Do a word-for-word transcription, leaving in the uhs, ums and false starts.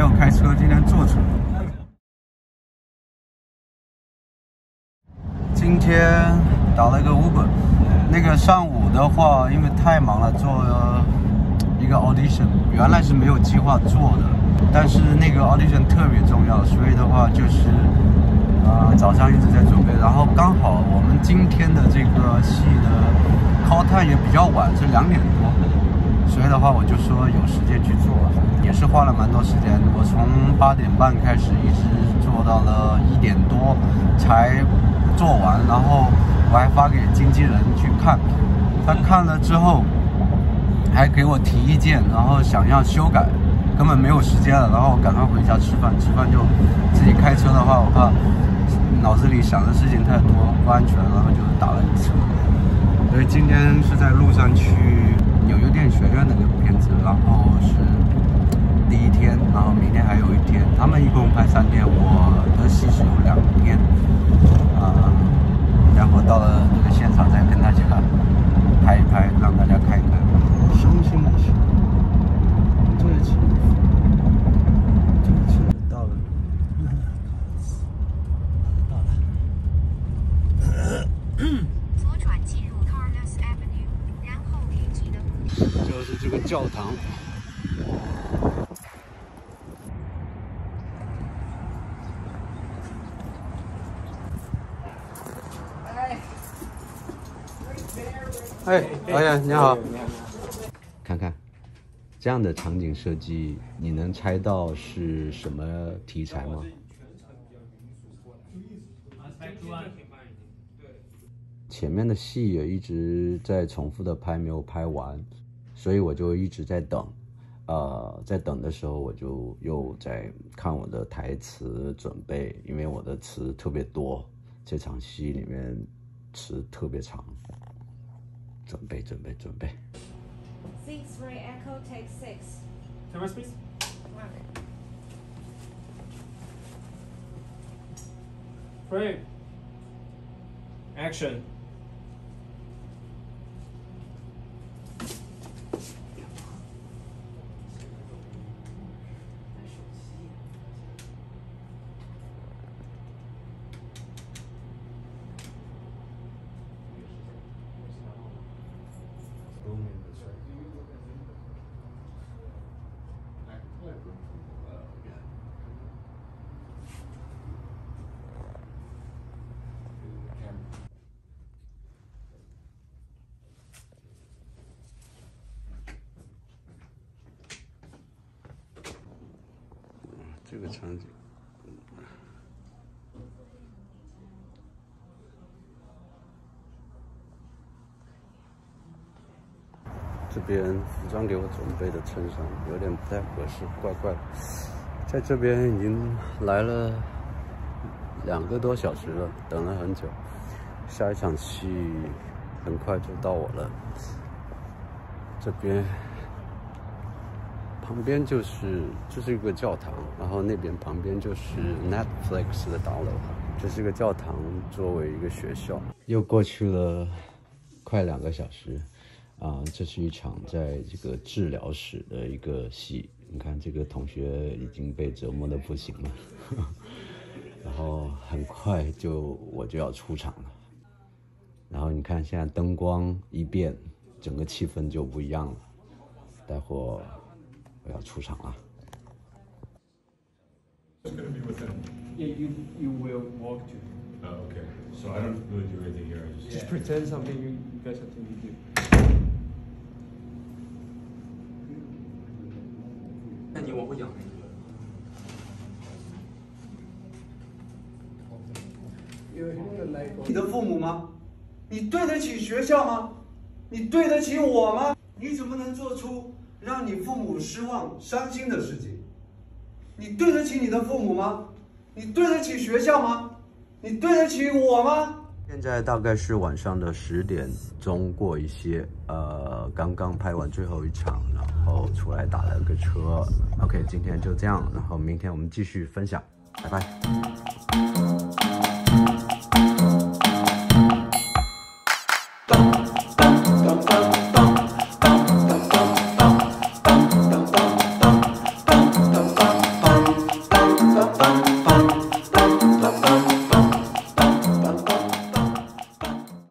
有开车，今天坐车。今天打了一个 Uber， 那个上午的话，因为太忙了，做了一个 audition， 原来是没有计划做的，但是那个 audition 特别重要，所以的话就是，呃，早上一直在准备，然后刚好我们今天的这个戏的 call time 也比较晚，是两点多。 所以的话，我就说有时间去做，也是花了蛮多时间。我从八点半开始，一直做到了一点多才做完，然后我还发给经纪人去看，他看了之后还给我提意见，然后想要修改，根本没有时间了，然后我赶快回家吃饭，吃饭就自己开车的话，我怕脑子里想的事情太多，不安全，然后就打了一车。所以今天是在路上去。 纽约电影学院那个片子，然后是第一天，然后明天还有一天，他们一共拍三天，我的戏是有两天，啊、呃，然后到了那个现场再跟大家拍一拍，让大家看一看，伤心的事，对不起，对不起，到了，到了，左转进入 Carlos Avenue， 然后贴近的。 就是这个教堂。哎，导演你好。看看这样的场景设计，你能猜到是什么题材吗？前面的戏也一直在重复的拍，没有拍完。 所以我就一直在等，呃，在等的时候我就又在看我的台词准备，因为我的词特别多，这场戏里面词特别长，准备准备准备。 Six Ray Echo Take Six. Cameras, please. Frame. Action. 这个场景，这边服装给我准备的衬衫有点不太合适，怪怪的。在这边已经来了两个多小时了，等了很久。下一场戏很快就到我了，这边。 旁边就是这是一个教堂，然后那边旁边就是 Netflix 的大楼。这是个教堂，作为一个学校。又过去了快两个小时，啊、呃，这是一场在这个治疗室的一个戏。你看这个同学已经被折磨得不行了，然后很快就我就要出场了。然后你看现在灯光一变，整个气氛就不一样了。待会儿。 我要出场了。 It's gonna be with them. Yeah, you you will walk to. Oh, okay. So I don't really do anything here. I just Just pretend something you guys have to do. 那你往后仰。 你的父母吗？你对得起学校吗？你对得起我吗？你怎么能做出？ 让你父母失望、伤心的事情，你对得起你的父母吗？你对得起学校吗？你对得起我吗？现在大概是晚上的十点钟过一些，呃，刚刚拍完最后一场，然后出来打了个车。OK， 今天就这样，然后明天我们继续分享，拜拜。